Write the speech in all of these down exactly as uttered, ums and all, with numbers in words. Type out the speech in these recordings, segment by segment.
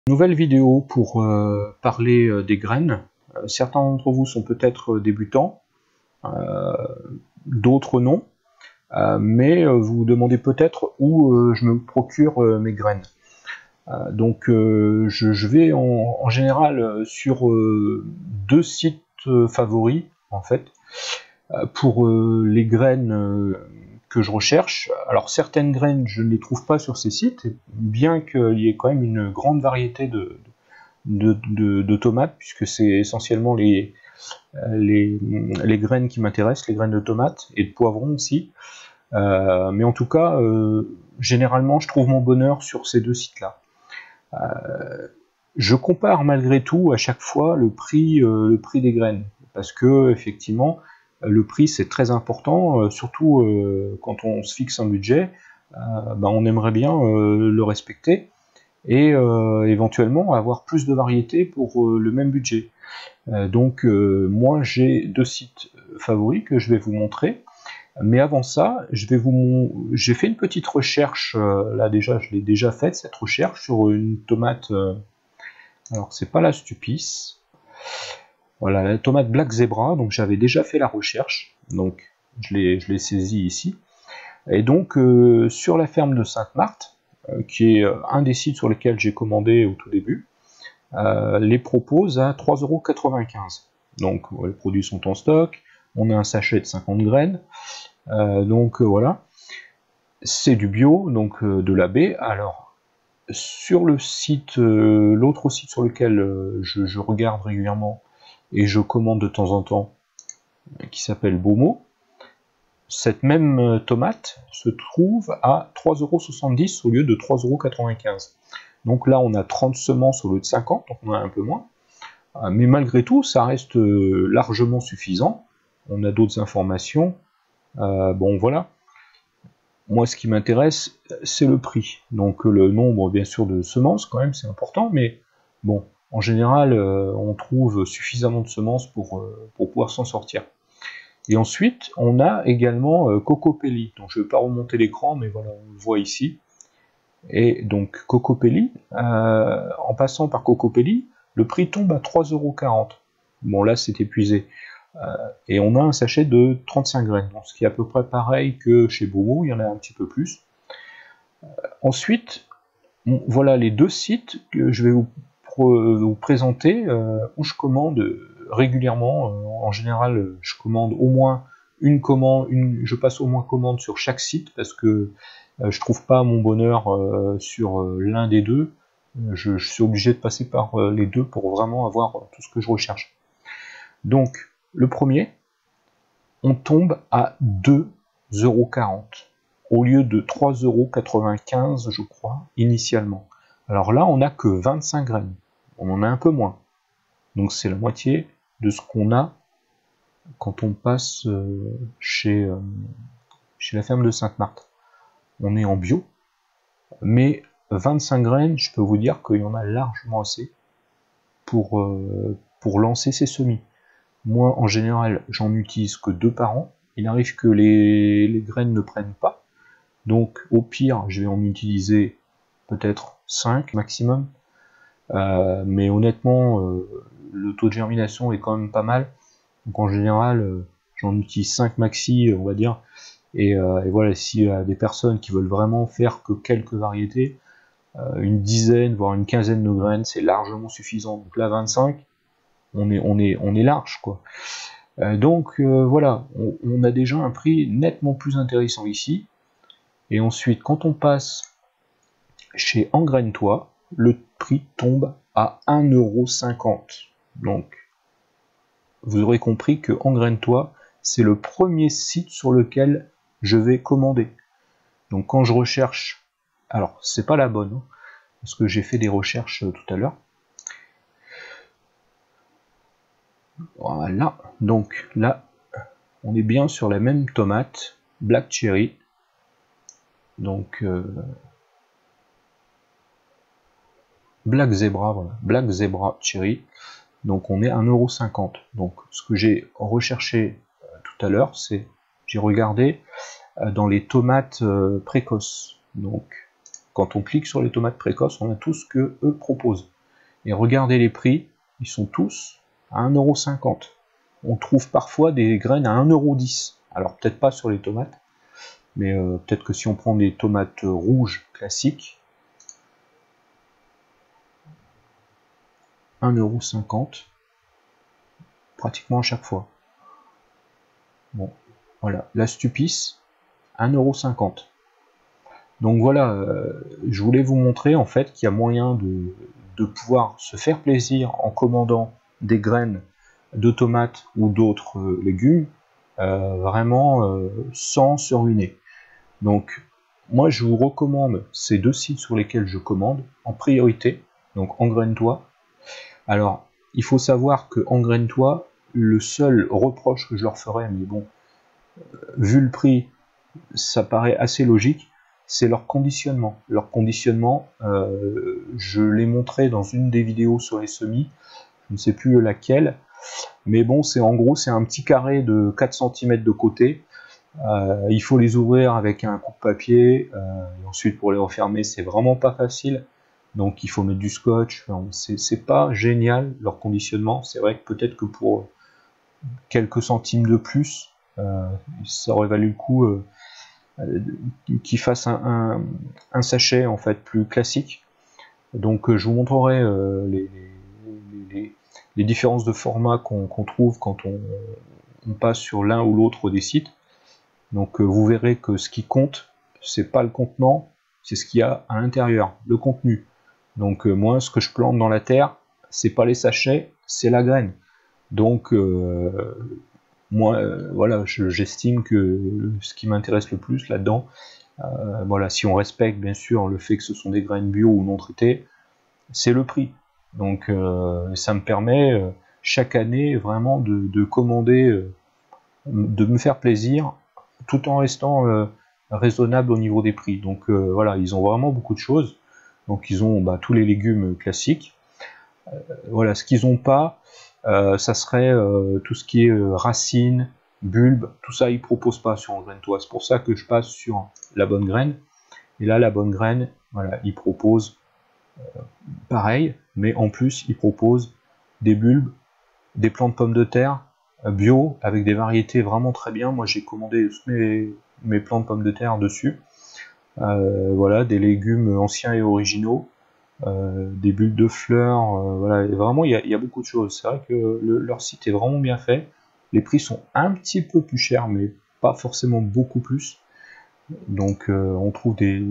Nouvelle vidéo pour euh, parler euh, des graines. Euh, certains d'entre vous sont peut-être débutants, euh, d'autres non, euh, mais euh, vous vous demandez peut-être où euh, je me procure euh, mes graines. Euh, donc euh, je, je vais en, en général sur euh, deux sites euh, favoris en fait, euh, pour euh, les graines euh, que je recherche. Alors certaines graines je ne les trouve pas sur ces sites, bien qu'il y ait quand même une grande variété de, de, de, de tomates, puisque c'est essentiellement les, les, les graines qui m'intéressent, les graines de tomates et de poivrons aussi. Euh, mais en tout cas, euh, généralement, je trouve mon bonheur sur ces deux sites-là. Euh, je compare malgré tout à chaque fois le prix, euh, le prix des graines, parce que effectivement, le prix c'est très important, euh, surtout euh, quand on se fixe un budget, euh, ben, on aimerait bien euh, le respecter et euh, éventuellement avoir plus de variété pour euh, le même budget. Euh, donc euh, moi j'ai deux sites favoris que je vais vous montrer, mais avant ça, je vais vous j'ai fait une petite recherche, euh, là déjà je l'ai déjà faite cette recherche sur une tomate, euh, alors c'est pas la Stupis, voilà la tomate Black Zebra, donc j'avais déjà fait la recherche, donc je l'ai je l'ai saisie ici, et donc euh, sur la ferme de Sainte-Marthe, qui est un des sites sur lesquels j'ai commandé au tout début, euh, les propose à trois euros quatre-vingt-quinze. Donc les produits sont en stock, on a un sachet de cinquante graines, euh, donc euh, voilà, c'est du bio, donc euh, de l'A B. Alors sur le site, euh, l'autre site sur lequel euh, je, je regarde régulièrement et je commande de temps en temps, qui s'appelle Beaumont, cette même tomate se trouve à trois euros soixante-dix au lieu de trois euros quatre-vingt-quinze. Donc là, on a trente semences au lieu de cinquante, donc on a un peu moins. Mais malgré tout, ça reste largement suffisant. On a d'autres informations. Euh, bon, voilà. Moi, ce qui m'intéresse, c'est le prix. Donc le nombre, bien sûr, de semences, quand même, c'est important. Mais bon, en général, on trouve suffisamment de semences pour, pour pouvoir s'en sortir. Et ensuite, on a également euh, Cocopelli. Donc je ne vais pas remonter l'écran, mais voilà, on le voit ici. Et donc Cocopelli, euh, en passant par Cocopelli, le prix tombe à trois euros quarante. Bon là c'est épuisé. Euh, et on a un sachet de trente-cinq graines, donc, ce qui est à peu près pareil que chez Beaumont, il y en a un petit peu plus. Euh, ensuite, bon, voilà les deux sites que je vais vous, vous présenter, euh, où je commande régulièrement. Euh, en général, je commande au moins une commande, une, je passe au moins commande sur chaque site, parce que euh, je trouve pas mon bonheur euh, sur euh, l'un des deux. Je, je suis obligé de passer par euh, les deux pour vraiment avoir tout ce que je recherche. Donc, le premier, on tombe à deux euros quarante au lieu de trois euros quatre-vingt-quinze, je crois, initialement. Alors là, on n'a que vingt-cinq graines. On en a un peu moins. Donc c'est la moitié de ce qu'on a quand on passe euh, chez, euh, chez la ferme de Sainte-Marthe. On est en bio, mais vingt-cinq graines, je peux vous dire qu'il y en a largement assez pour, euh, pour lancer ses semis. Moi, en général, j'en utilise que deux par an. Il arrive que les, les graines ne prennent pas. Donc, au pire, je vais en utiliser peut-être cinq maximum. Euh, mais honnêtement, euh, le taux de germination est quand même pas mal. Donc, en général, euh, j'en utilise cinq maxi, on va dire. Et, euh, et voilà, s'il y a des personnes qui veulent vraiment faire que quelques variétés, euh, une dizaine, voire une quinzaine de graines, c'est largement suffisant. Donc là, vingt-cinq, on est, on est, on est large, quoi. Euh, donc euh, voilà, on, on a déjà un prix nettement plus intéressant ici. Et ensuite, quand on passe chez Engraine-toi, le prix tombe à un euro cinquante. Donc, vous aurez compris que Engraine-toi, c'est le premier site sur lequel je vais commander. Donc quand je recherche, alors c'est pas la bonne, hein, parce que j'ai fait des recherches euh, tout à l'heure. Voilà, donc là, on est bien sur la même tomate, Black Cherry. Donc euh, Black Zebra, voilà, Black Zebra Cherry. Donc on est à un euro cinquante. Donc ce que j'ai recherché euh, tout à l'heure, c'est, j'ai regardé euh, dans les tomates euh, précoces. Donc quand on clique sur les tomates précoces, on a tout ce que eux proposent. Et regardez les prix, ils sont tous à un euro cinquante. On trouve parfois des graines à un euro dix. Alors peut-être pas sur les tomates, mais euh, peut-être que si on prend des tomates rouges classiques, un euro cinquante, pratiquement à chaque fois. Bon, voilà, la Stupice, un euro cinquante. Donc voilà, euh, je voulais vous montrer en fait qu'il y a moyen de, de pouvoir se faire plaisir en commandant des graines de tomates ou d'autres euh, légumes, euh, vraiment euh, sans se ruiner. Donc moi je vous recommande ces deux sites sur lesquels je commande en priorité, donc Engraine-toi. Alors il faut savoir que Engraine-toi, le seul reproche que je leur ferais, mais bon, vu le prix, ça paraît assez logique, c'est leur conditionnement. Leur conditionnement, euh, je l'ai montré dans une des vidéos sur les semis, je ne sais plus laquelle, mais bon, c'est en gros, c'est un petit carré de quatre centimètres de côté. Euh, il faut les ouvrir avec un coupe-papier, euh, et ensuite pour les refermer, c'est vraiment pas facile. Donc il faut mettre du scotch. Enfin, c'est pas génial leur conditionnement. C'est vrai que peut-être que pour quelques centimes de plus, euh, ça aurait valu le coup euh, qu'ils fassent un, un, un sachet en fait plus classique. Donc euh, je vous montrerai euh, les, les, les, les différences de format qu'on qu'on trouve quand on, on passe sur l'un ou l'autre des sites. Donc euh, vous verrez que ce qui compte, c'est pas le contenant, c'est ce qu'il y a à l'intérieur, le contenu. Donc euh, moi, ce que je plante dans la terre, c'est pas les sachets, c'est la graine. Donc euh, moi, euh, voilà, j'estime que ce qui m'intéresse le plus là-dedans, euh, voilà, si on respecte bien sûr le fait que ce sont des graines bio ou non traitées, c'est le prix. Donc euh, ça me permet euh, chaque année vraiment de, de commander, euh, de me faire plaisir, tout en restant euh, raisonnable au niveau des prix. Donc euh, voilà, ils ont vraiment beaucoup de choses. Donc ils ont bah, tous les légumes classiques. Euh, voilà, ce qu'ils n'ont pas, euh, ça serait euh, tout ce qui est euh, racines, bulbes, tout ça ils proposent pas sur Engraine-toi. C'est pour ça que je passe sur La Bonne Graine. Et là, La Bonne Graine, voilà, ils proposent euh, pareil, mais en plus ils proposent des bulbes, des plants de pommes de terre bio avec des variétés vraiment très bien. Moi j'ai commandé mes, mes plants de pommes de terre dessus. Euh, voilà, des légumes anciens et originaux, euh, des bulles de fleurs, euh, voilà, et vraiment il y, y a beaucoup de choses. C'est vrai que le, leur site est vraiment bien fait. Les prix sont un petit peu plus chers, mais pas forcément beaucoup plus. Donc euh, on trouve des,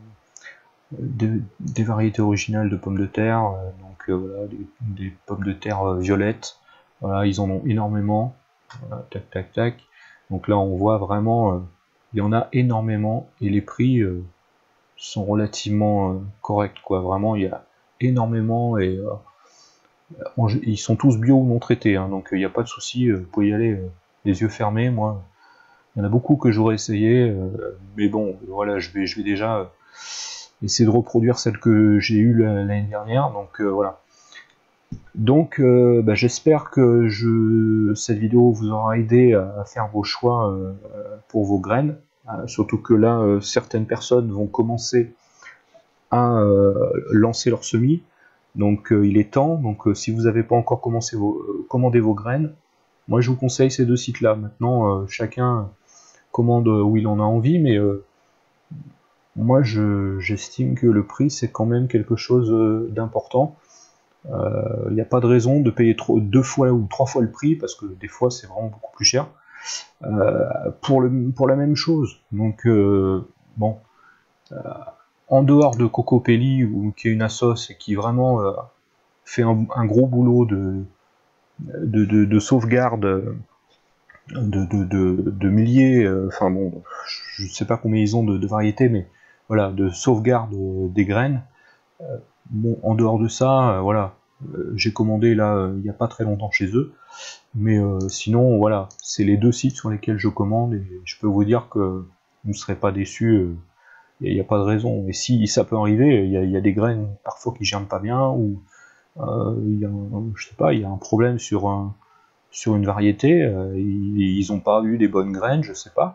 des, des variétés originales de pommes de terre, euh, donc euh, voilà, des, des pommes de terre euh, violettes. Voilà, ils en ont énormément. Voilà, tac tac tac. Donc là on voit vraiment, euh, il y en a énormément et les prix euh, sont relativement euh, corrects, quoi. Vraiment il y a énormément et euh, en, ils sont tous bio ou non traités, hein, donc il euh, n'y a pas de souci, euh, vous pouvez y aller euh, les yeux fermés. Moi il y en a beaucoup que j'aurais essayé, euh, mais bon voilà, je vais, je vais déjà euh, essayer de reproduire celle que j'ai eue l'année dernière, donc euh, voilà. Donc euh, bah, j'espère que je, cette vidéo vous aura aidé à, à faire vos choix euh, pour vos graines, euh, surtout que là euh, certaines personnes vont commencer à euh, lancer leur semis, donc euh, il est temps. Donc euh, si vous n'avez pas encore commencé vos, euh, commandé vos graines, moi je vous conseille ces deux sites là. Maintenant euh, chacun commande où il en a envie, mais euh, moi j'estime que le prix c'est quand même quelque chose euh, d'important. Il euh, n'y a pas de raison de payer trop, deux fois ou trois fois le prix, parce que des fois c'est vraiment beaucoup plus cher, euh, pour, le, pour la même chose. Donc euh, bon, euh, en dehors de Cocopelli, ou qui est une assos et qui vraiment euh, fait un, un gros boulot de, de, de, de sauvegarde de, de, de, de milliers, euh, enfin bon, je ne sais pas combien ils ont de, de variétés, mais voilà, de sauvegarde des graines. Euh, bon, en dehors de ça, euh, voilà, euh, j'ai commandé là euh, il n'y a pas très longtemps chez eux, mais euh, sinon voilà, c'est les deux sites sur lesquels je commande et je peux vous dire que vous ne serez pas déçus, il euh, n'y a, a pas de raison. Et si ça peut arriver, il y, y a des graines parfois qui germent pas bien, ou euh, y a, je sais pas, il y a un problème sur, un, sur une variété, euh, ils n'ont pas eu des bonnes graines, je sais pas,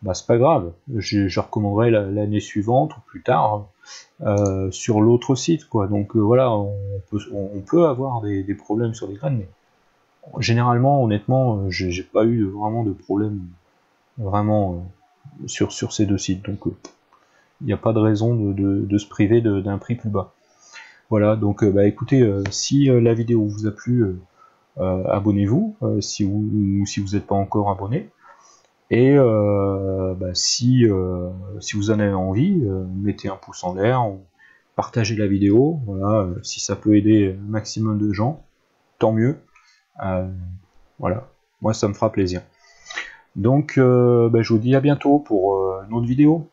bah c'est pas grave, je, je recommanderai l'année suivante ou plus tard euh, sur l'autre site, quoi. Donc euh, voilà, on peut, on peut avoir des, des problèmes sur des graines, mais généralement, honnêtement, j'ai pas eu vraiment de problème vraiment euh, sur, sur ces deux sites, donc il euh, n'y a pas de raison de, de, de se priver d'un prix plus bas. Voilà, donc euh, bah écoutez, euh, si euh, la vidéo vous a plu, euh, euh, abonnez-vous, euh, si vous ou si vous n'êtes pas encore abonné. Et euh, bah, si, euh, si vous en avez envie, euh, mettez un pouce en l'air, partagez la vidéo, voilà, euh, si ça peut aider un maximum de gens, tant mieux. Euh, voilà, moi ça me fera plaisir. Donc euh, bah, je vous dis à bientôt pour euh, une autre vidéo.